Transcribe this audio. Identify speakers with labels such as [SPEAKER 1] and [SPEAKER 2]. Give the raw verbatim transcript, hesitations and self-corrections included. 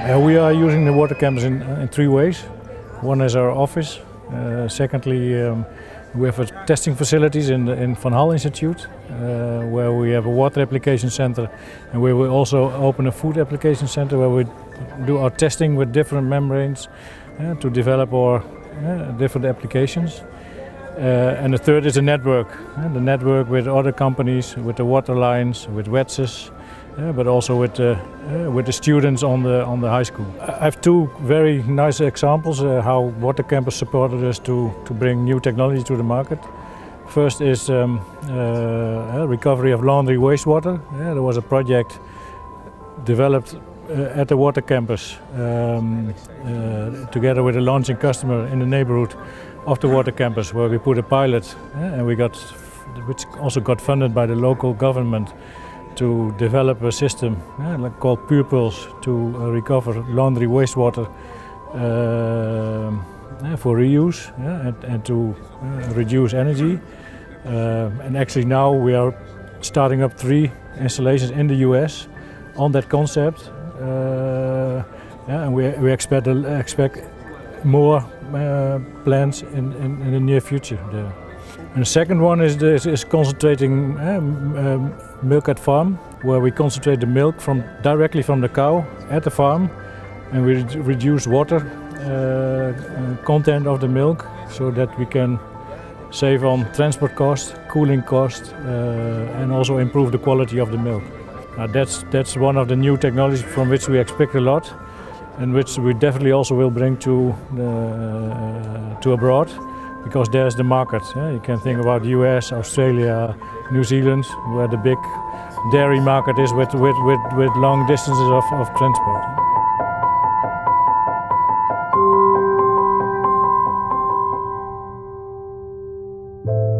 [SPEAKER 1] Uh, we are using the water campus in, in three ways. One is our office. Uh, secondly, um, we have a testing facilities in the in Van Hal Institute, uh, where we have a water application center, and we will also open a food application center where we do our testing with different membranes uh, to develop our uh, different applications. Uh, and the third is a network, uh, the network with other companies, with the water lines, with W E T S, uh, but also with, uh, uh, with the students on the, on the high school. I have two very nice examples uh, how Water Campus supported us to, to bring new technology to the market. First is um, uh, recovery of laundry wastewater. Yeah, there was a project developed uh, at the Water Campus um, uh, together with a launching customer in the neighborhood of the Water Campus, where we put a pilot, yeah, and we got, which also got funded by the local government, to develop a system yeah, like called Purpulse to uh, recover laundry wastewater uh, yeah, for reuse yeah, and, and to uh, reduce energy. Uh, and actually now we are starting up three installations in the U S on that concept, uh, yeah, and we, we expect, expect more uh, plans in, in, in the near future there. And the second one is, the, is concentrating um, um, milk at farm, where we concentrate the milk from directly from the cow at the farm, and we re reduce water uh, content of the milk, so that we can save on transport cost, cooling cost, uh, and also improve the quality of the milk. Uh, that's that's one of the new technologies from which we expect a lot, and which we definitely also will bring to uh, to abroad. Because there's the market. Yeah? You can think about the U S, Australia, New Zealand, where the big dairy market is with, with, with, with long distances of, of transport.
[SPEAKER 2] Thank you.